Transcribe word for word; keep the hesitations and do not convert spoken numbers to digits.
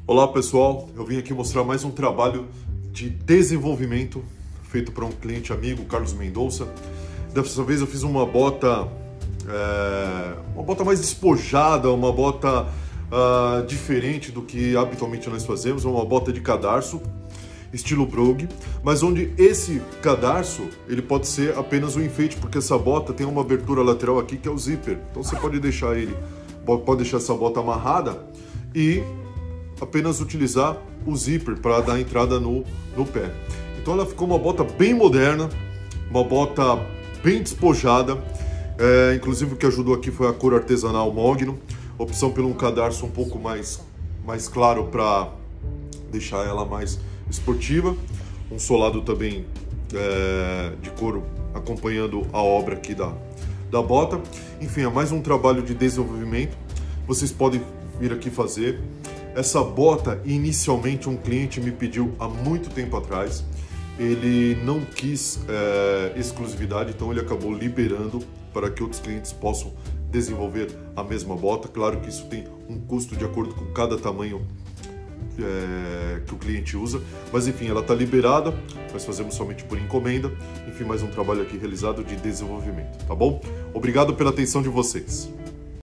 Olá pessoal, eu vim aqui mostrar mais um trabalho de desenvolvimento feito para um cliente amigo, Carlos Mendonça. Dessa vez eu fiz uma bota, é, uma bota mais despojada, uma bota uh, diferente do que habitualmente nós fazemos, uma bota de cadarço, estilo brogue, mas onde esse cadarço ele pode ser apenas um enfeite, porque essa bota tem uma abertura lateral aqui que é o zíper. Então você pode deixar ele, pode deixar essa bota amarrada e apenas utilizar o zíper para dar entrada no, no pé. Então ela ficou uma bota bem moderna, uma bota bem despojada, é, inclusive o que ajudou aqui foi a cor artesanal Mogno, opção por um cadarço um pouco mais, mais claro para deixar ela mais esportiva, um solado também é, de couro acompanhando a obra aqui da, da bota. Enfim, é mais um trabalho de desenvolvimento, vocês podem vir aqui fazer. Essa bota, inicialmente, um cliente me pediu há muito tempo atrás. Ele não quis é, exclusividade, então ele acabou liberando para que outros clientes possam desenvolver a mesma bota. Claro que isso tem um custo de acordo com cada tamanho é, que o cliente usa, mas enfim, ela está liberada. Nós fazemos somente por encomenda. Enfim, mais um trabalho aqui realizado de desenvolvimento, tá bom? Obrigado pela atenção de vocês.